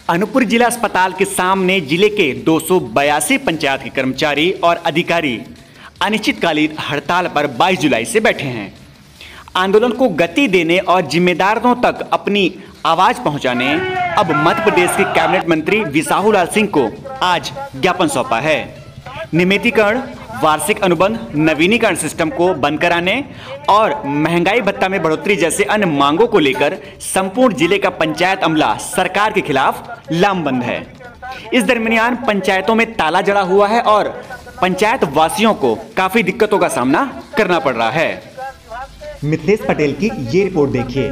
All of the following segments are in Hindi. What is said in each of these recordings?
अनूपपुर जिला अस्पताल के सामने जिले के 282 पंचायत के कर्मचारी और अधिकारी अनिश्चितकालीन हड़ताल पर 22 जुलाई से बैठे हैं। आंदोलन को गति देने और जिम्मेदारों तक अपनी आवाज पहुंचाने अब मध्य प्रदेश के कैबिनेट मंत्री विसाहुलाल सिंह को आज ज्ञापन सौंपा है। नियमितीकरण, वार्षिक अनुबंध, नवीनीकरण सिस्टम को बंद कराने और महंगाई भत्ता में बढ़ोतरी जैसे अन्य मांगों को लेकर संपूर्ण जिले का पंचायत अमला सरकार के खिलाफ लामबंद है। इस दरमियान पंचायतों में ताला जड़ा हुआ है और पंचायत वासियों को काफी दिक्कतों का सामना करना पड़ रहा है। मिथिलेश पटेल की ये रिपोर्ट देखिए।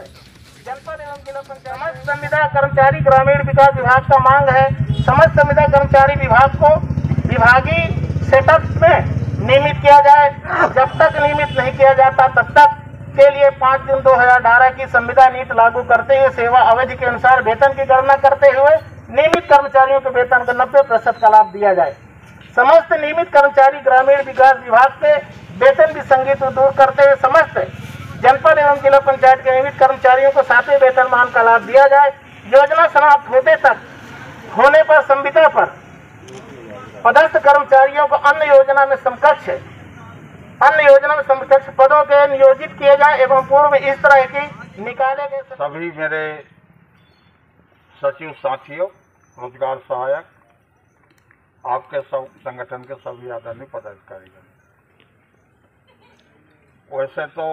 संविदा कर्मचारी ग्रामीण विकास विभाग का मांग है समस्त संविदा कर्मचारी विभाग को विभागीय सेटअप में नियमित किया जाए। जब तक नियमित नहीं किया जाता तब तक के लिए 5 जून 2018 की संविदा नीति लागू करते हुए सेवा अवधि के अनुसार वेतन की गणना करते हुए नियमित कर्मचारियों के वेतन का 90% का लाभ दिया जाए। समस्त नियमित कर्मचारी ग्रामीण विकास विभाग के वेतन विसंगति को दूर करते हुए समस्त जनपद एवं जिला पंचायत के नियमित कर्मचारियों को 7वें वेतनमान का लाभ दिया जाए। योजना समाप्त होने पर संविदा पर पदस्थ कर्मचारियों को अन्य योजना में समकक्ष पदों के नियोजित किए जाए एवं पूर्व में इस तरह की निकाले गए सभी मेरे सचिव साथियों, रोजगार सहायक, आपके सब संगठन के सभी आदरणीय पदाधिकारी, वैसे तो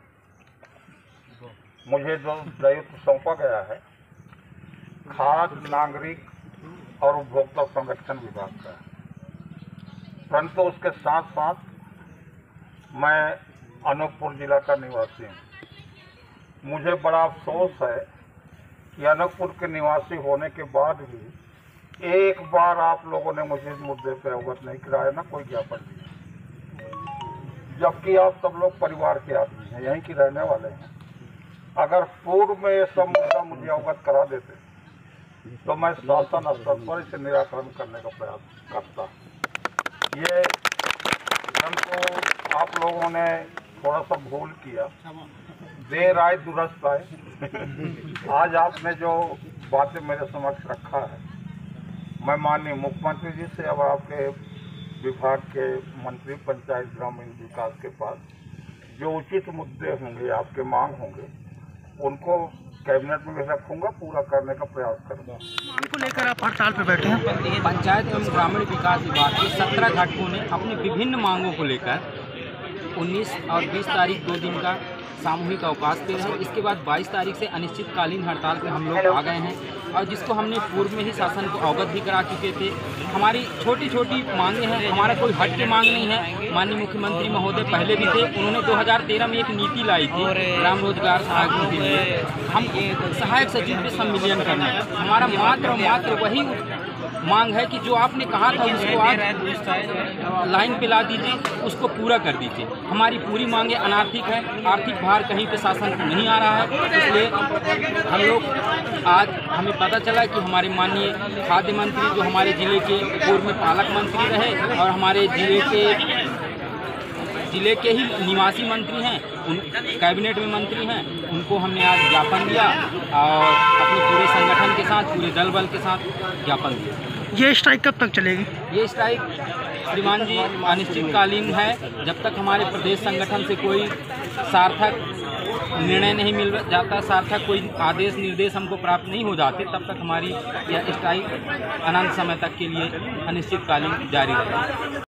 मुझे जो दायित्व सौंपा गया है खाद्य, नागरिक और उपभोक्ता संरक्षण विभाग का है, परंतु उसके साथ साथ मैं अनूपपुर जिला का निवासी हूँ। मुझे बड़ा अफसोस है कि अनूपपुर के निवासी होने के बाद भी एक बार आप लोगों ने मुझे इस मुद्दे पर अवगत नहीं कराया, ना कोई ज्ञापन दिया, जबकि आप सब लोग परिवार के आदमी हैं, यहीं के रहने वाले हैं। अगर पूर्व में ये सब मुद्दा मुझे अवगत करा देते तो मैं शासन स्तर पर इसे निराकरण करने का प्रयास करता। ये परंतु आप लोगों ने थोड़ा सा भूल किया, देर आए दुरुस्त आए। आज आपने जो बातें मेरे समक्ष रखा है, मैं माननीय मुख्यमंत्री जी से अब आपके विभाग के मंत्री पंचायत ग्रामीण विकास के पास जो उचित मुद्दे होंगे, आपके मांग होंगे, उनको कैबिनेट में भी रखूंगा, पूरा करने का प्रयास करूंगा। उनको लेकर आप हड़ताल पर बैठे हैं। पंचायत एवं ग्रामीण विकास विभाग के 17 घटकों ने अपनी विभिन्न मांगों को लेकर 19 और 20 तारीख 2 दिन का सामूहिक अवकाश दे रहे हैं। इसके बाद 22 तारीख से अनिश्चितकालीन हड़ताल पे हम लोग आ गए हैं और जिसको हमने पूर्व में ही शासन को अवगत भी करा चुके थे। हमारी छोटी छोटी मांगे हैं, हमारा कोई हट के मांग नहीं है। माननीय मुख्यमंत्री महोदय पहले भी थे, उन्होंने 2013 में एक नीति लाई थी ग्राम रोजगार सहायकों के लिए। हम सहायक सचिव पे सम्मिलन करना है, हमारा मात्र वही मांग है कि जो आपने कहा था उसको आप लाइन पे ला दीजिए, उसको पूरा कर दीजिए। हमारी पूरी मांगे अनार्थिक हैं, आर्थिक भार कहीं पे शासन को नहीं आ रहा है। इसलिए हम लोग आज हमें पता चला कि हमारे माननीय खाद्य मंत्री जो हमारे ज़िले के पूर्व में पालक मंत्री रहे और हमारे ज़िले के ही निवासी मंत्री हैं, उन कैबिनेट में मंत्री हैं, उनको हमने आज ज्ञापन दिया और अपने पूरे संगठन के साथ, पूरे दल बल के साथ ज्ञापन दिया। ये स्ट्राइक कब तक चलेगी? ये स्ट्राइक श्रीमान जी अनिश्चितकालीन है। जब तक हमारे प्रदेश संगठन से कोई सार्थक निर्णय नहीं मिल जाता, सार्थक कोई आदेश निर्देश हमको प्राप्त नहीं हो जाते, तब तक हमारी यह स्ट्राइक अनंत समय तक के लिए अनिश्चितकालीन जारी रहेगी।